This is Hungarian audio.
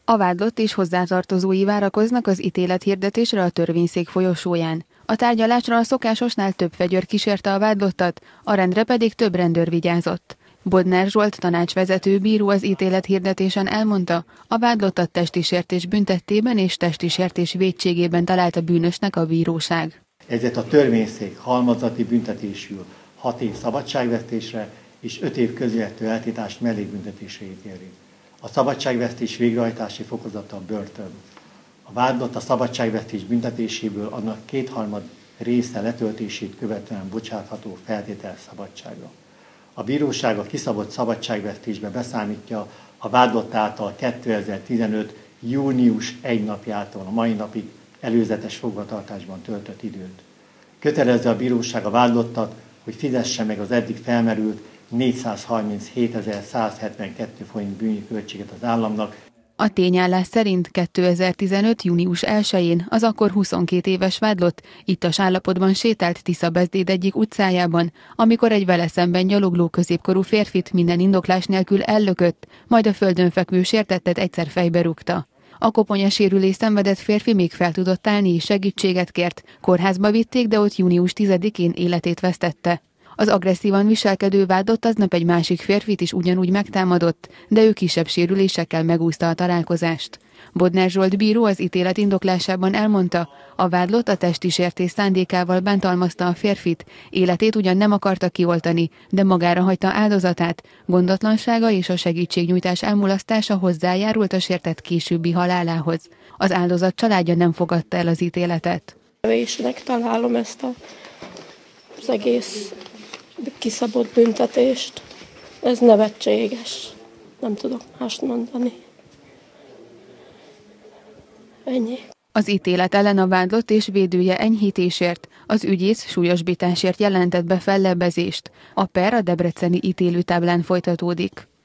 A vádlott és hozzátartozói várakoznak az ítélethirdetésre a törvényszék folyosóján. A tárgyalásra a szokásosnál több fegyőr kísérte a vádlottat, a rendre pedig több rendőr vigyázott. Bodnár Zsolt tanácsvezető bíró az ítélethirdetésen elmondta, a vádlottat testi sértés büntettében és testi sértés vétségében találta bűnösnek a bíróság. Ezért a törvényszék halmazati büntetésül 6 év szabadságvesztésre és 5 év közvető eltiltást mellékbüntetésre ítéli. A szabadságvesztés végrehajtási fokozata a börtön. A vádlott a szabadságvesztés büntetéséből annak 2/3 része letöltését követően bocsátható feltételes szabadságra. A bíróság a kiszabott szabadságvesztésbe beszámítja a vádlott által 2015. június 1 napjától a mai napig előzetes fogvatartásban töltött időt. Kötelezze a bíróság a vádlottat, hogy fizesse meg az eddig felmerült 437.172 forint bűnügyi költséget az államnak. A tényállás szerint 2015. június 1-én az akkor 22 éves vádlott ittas állapotban sétált Tisza-Beszéd egyik utcájában, amikor egy vele szemben gyalogló középkorú férfit minden indoklás nélkül ellökött, majd a földön fekvő sértettet egyszer fejbe rúgta. A koponyasérülést szenvedett férfi még fel tudott állni és segítséget kért, kórházba vitték, de ott június 10-én életét vesztette. Az agresszívan viselkedő vádlott aznap egy másik férfit is ugyanúgy megtámadott, de ő kisebb sérülésekkel megúszta a találkozást. Bodnár Zsolt bíró az ítélet indoklásában elmondta, a vádlott a testi sértés szándékával bántalmazta a férfit, életét ugyan nem akarta kioltani, de magára hagyta áldozatát, gondatlansága és a segítségnyújtás elmulasztása hozzájárult a sértett későbbi halálához. Az áldozat családja nem fogadta el az ítéletet. Kevésnek találom ezt az egész kiszabott büntetést. Ez nevetséges. Nem tudok mást mondani. Ennyi. Az ítélet ellen a vádlott és védője enyhítésért, az ügyész súlyosbításért jelentett be fellebbezést. A per a debreceni ítélőtáblán folytatódik.